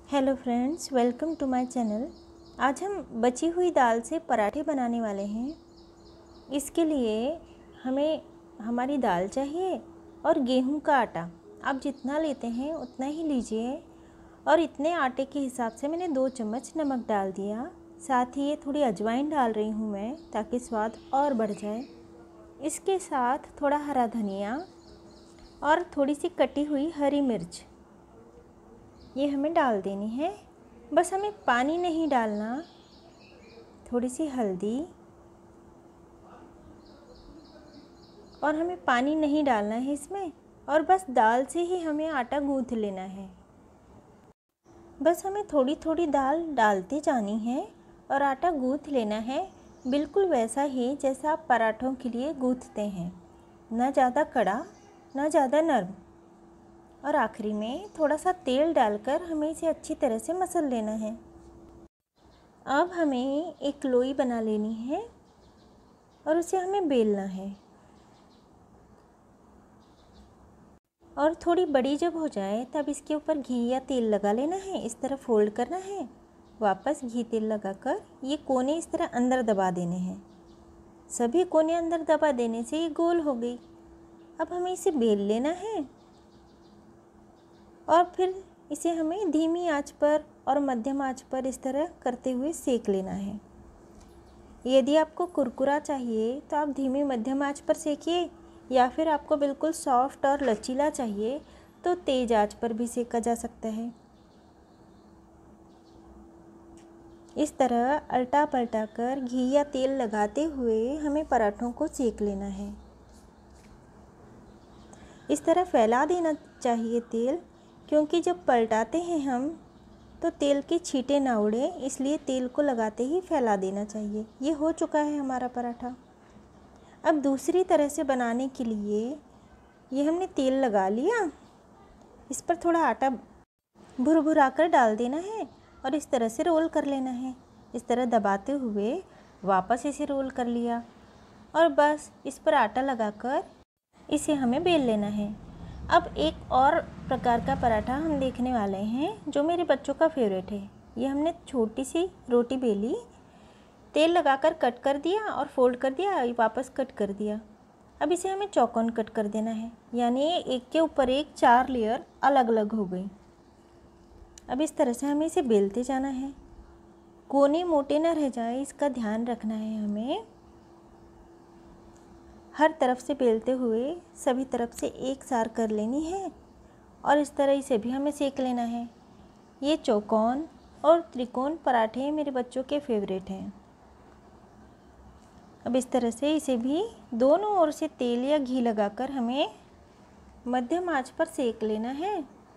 Hello friends, welcome to my channel. आज हम बची हुई दाल से पराठे बनाने वाले हैं। इसके लिए हमें हमारी दाल चाहिए और गेहूं का आटा। आप जितना लेते हैं उतना ही लीजिए और इतने आटे के हिसाब से मैंने 2 चम्मच नमक डाल दिया। साथ ही ये थोड़ी अजवाइन डाल रही हूँ मैं, ताकि स्वाद और बढ़ जाए। इसके साथ थोड़ा हरा धनिया और थोड़ी सी कटी हुई हरी मिर्च ये हमें डाल देनी है। बस हमें पानी नहीं डालना। थोड़ी सी हल्दी और हमें पानी नहीं डालना है इसमें, और बस दाल से ही हमें आटा गूँथ लेना है। बस हमें थोड़ी थोड़ी दाल डालते जानी है और आटा गूँथ लेना है, बिल्कुल वैसा ही जैसा आप पराठों के लिए गूँथते हैं, ना ज़्यादा कड़ा ना ज़्यादा नरम। और आखिरी में थोड़ा सा तेल डालकर हमें इसे अच्छी तरह से मसल लेना है। अब हमें एक लोई बना लेनी है और उसे हमें बेलना है। और थोड़ी बड़ी जब हो जाए तब इसके ऊपर घी या तेल लगा लेना है। इस तरह फोल्ड करना है, वापस घी तेल लगाकर ये कोने इस तरह अंदर दबा देने हैं। सभी कोने अंदर दबा देने से ये गोल हो गई। अब हमें इसे बेल लेना है और फिर इसे हमें धीमी आंच पर और मध्यम आंच पर इस तरह करते हुए सेक लेना है। यदि आपको कुरकुरा चाहिए तो आप धीमी मध्यम आंच पर सेकिए, या फिर आपको बिल्कुल सॉफ्ट और लचीला चाहिए तो तेज़ आंच पर भी सेका जा सकता है। इस तरह अल्टा पलटा कर घी या तेल लगाते हुए हमें पराठों को सेक लेना है। इस तरह फैला देना चाहिए तेल, क्योंकि जब पलटाते हैं हम तो तेल के छींटे ना उड़े, इसलिए तेल को लगाते ही फैला देना चाहिए। ये हो चुका है हमारा पराठा। अब दूसरी तरह से बनाने के लिए ये हमने तेल लगा लिया, इस पर थोड़ा आटा भुरभुरा कर डाल देना है और इस तरह से रोल कर लेना है। इस तरह दबाते हुए वापस इसे रोल कर लिया और बस इस पर आटा लगाकर इसे हमें बेल लेना है। अब एक और प्रकार का पराठा हम देखने वाले हैं जो मेरे बच्चों का फेवरेट है। ये हमने छोटी सी रोटी बेली, तेल लगाकर कट कर दिया और फोल्ड कर दिया, वापस कट कर दिया। अब इसे हमें चौकोन कट कर देना है, यानी एक के ऊपर एक 4 लेयर अलग अलग हो गई। अब इस तरह से हमें इसे बेलते जाना है। कोने मोटे ना रह जाए, इसका ध्यान रखना है हमें। हर तरफ से बेलते हुए सभी तरफ से एक सार कर लेनी है और इस तरह इसे भी हमें सेक लेना है। ये चौकोन और त्रिकोण पराठे मेरे बच्चों के फेवरेट हैं। अब इस तरह से इसे भी दोनों ओर से तेल या घी लगाकर हमें मध्यम आंच पर सेक लेना है।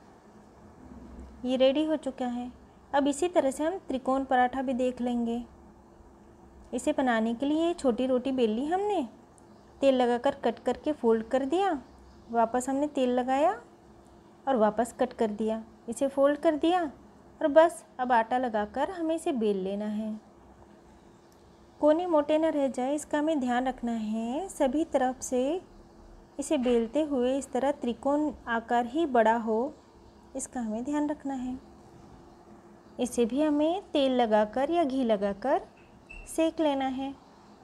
ये रेडी हो चुका है। अब इसी तरह से हम त्रिकोण पराठा भी देख लेंगे। इसे बनाने के लिए छोटी रोटी बेल ली हमने, तेल लगाकर कट करके फोल्ड कर दिया, वापस हमने तेल लगाया और वापस कट कर दिया, इसे फोल्ड कर दिया और बस अब आटा लगाकर हमें इसे बेल लेना है। कोने मोटे न रह जाए, इसका हमें ध्यान रखना है। सभी तरफ से इसे बेलते हुए इस तरह त्रिकोण आकार ही बड़ा हो, इसका हमें ध्यान रखना है। इसे भी हमें तेल लगाकर या घी लगाकर सेक लेना है।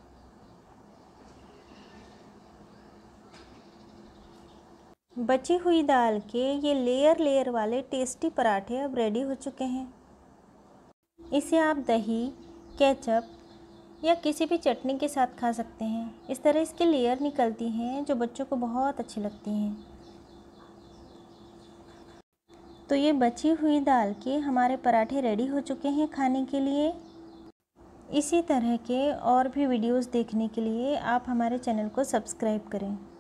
बची हुई दाल के ये लेयर लेयर वाले टेस्टी पराठे अब रेडी हो चुके हैं। इसे आप दही, केचप या किसी भी चटनी के साथ खा सकते हैं। इस तरह इसके लेयर निकलती हैं जो बच्चों को बहुत अच्छी लगती हैं। तो ये बची हुई दाल के हमारे पराठे रेडी हो चुके हैं खाने के लिए। इसी तरह के और भी वीडियोस देखने के लिए आप हमारे चैनल को सब्सक्राइब करें।